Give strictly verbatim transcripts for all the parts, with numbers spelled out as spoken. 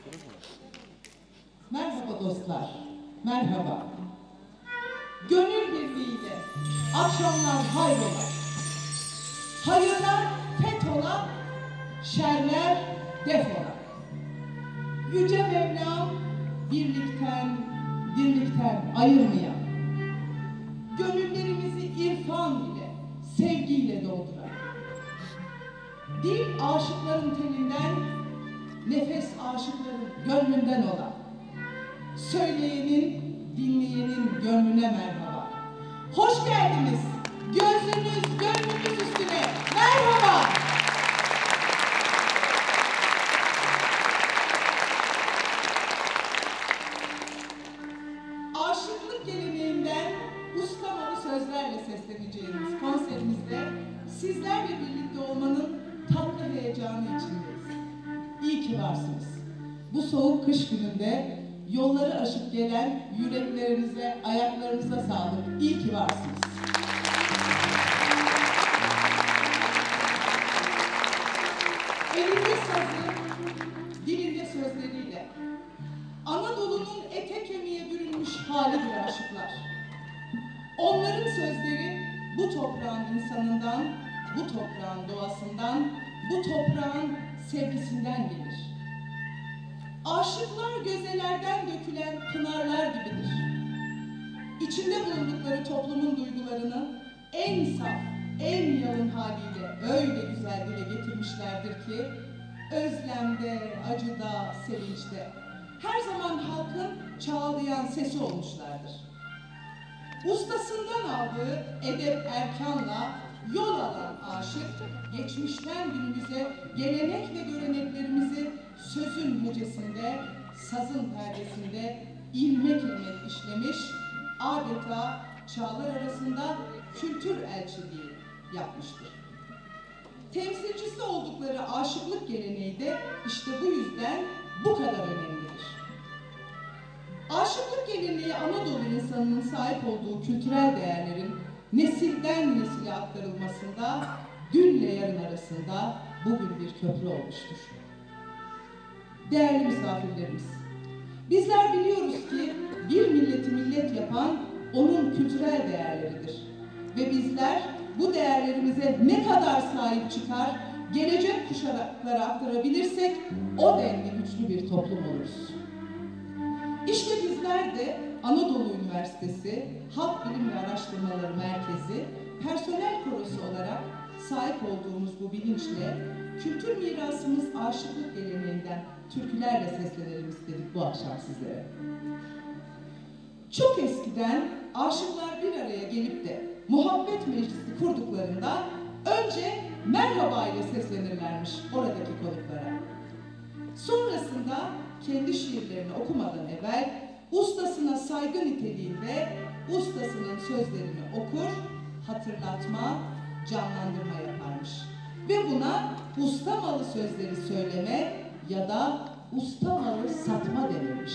Merhaba dostlar, merhaba. Gönül birliğiyle akşamlar hayrola, hayırlar fethola, şerler defola. Yüce Mevlam birlikten, dirlikten ayırmayan, gönüllerimizi irfan ile, sevgiyle dolduran, dil aşıkların telinden, nefes aşıkların gönlünden olan, söyleyenin, dinleyenin gönlüne merhaba. Hoş geldiniz. Gözünüz, gönlünüz üstüne. Merhaba. Aşıklık geleneğinden ustamalı sözlerle sesleneceğimiz konserimizde sizlerle birlikte olmanın tatlı heyecanı içindeyiz. İyi ki varsınız. Bu soğuk kış gününde yolları aşıp gelen yüreklerinize, ayaklarınıza sağlık. İyi ki varsınız. Elinde sazı, dilinde sözleriyle Anadolu'nun ete kemiğe bürünmüş halidir aşıklar. Onların sözleri bu toprağın insanından, bu toprağın doğasından, bu toprağın sevgisinden gelir. Aşıklar gözelerden dökülen pınarlar gibidir. İçinde bulundukları toplumun duygularını en saf, en yalın haliyle öyle güzel dile getirmişlerdir ki özlemde, acıda, sevinçte her zaman halkın çağlayan sesi olmuşlardır. Ustasından aldığı edep erkanla yol alan aşık, geçmişten günümüze gelenek ve göreneklerimizi sözün hecesinde, sazın perdesinde ilmek ilmek işlemiş, adeta çağlar arasında kültür elçiliği yapmıştır. Temsilcisi oldukları aşıklık geleneği de işte bu yüzden bu kadar önemlidir. Aşıklık geleneği Anadolu insanının sahip olduğu kültürel değerlerin nesilden nesile aktarılmasında, dünle yarın arasında bugün bir köprü olmuştur. Değerli misafirlerimiz, bizler biliyoruz ki bir milleti millet yapan onun kültürel değerleridir. Ve bizler bu değerlerimize ne kadar sahip çıkar, gelecek kuşaklara aktarabilirsek o denli güçlü bir toplum oluruz. İşte bizler de Anadolu Üniversitesi Halk Bilim ve Araştırmaları Merkezi personel korosu olarak sahip olduğumuz bu bilinçle kültür mirasımız aşıklık geleneğinden türkülerle seslenelim istedik bu akşam sizlere. Çok eskiden aşıklar bir araya gelip de muhabbet meclisi kurduklarında önce merhaba ile seslenirlermiş oradaki konuklara. Sonrasında kendi şiirlerini okumadan evvel ustasına saygı niteliğinde ustasının sözlerini okur, hatırlatma, canlandırma yaparmış. Ve buna ustamalı sözleri söyleme ya da ustamalı satma denilmiş.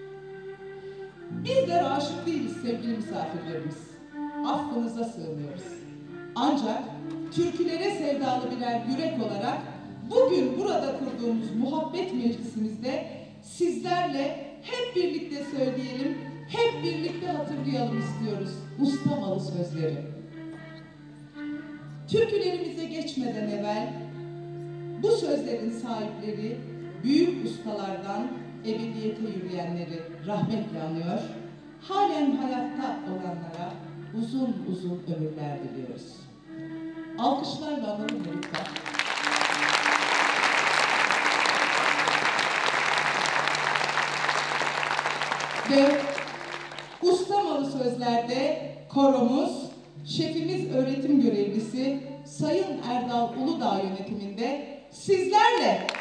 Bizler aşık değiliz sevgili misafirlerimiz. Affınıza sığınıyoruz. Ancak türkülere sevdalı birer yürek olarak bugün burada kurduğumuz muhabbet meclisimizde sizlerle hep birlikte söyleyelim, hep birlikte hatırlayalım istiyoruz ustamalı sözleri. Türkülerimize geçmeden evvel bu sözlerin sahipleri büyük ustalardan ebediyete yürüyenleri rahmetle anıyor, halen hayatta olanlara uzun uzun ömürler diliyoruz. Alkışlarla alalım lütfen. Ve ustamalı sözlerde koromuz, şefimiz öğretim görevlisi Sayın Erdal Uludağ yönetiminde sizlerle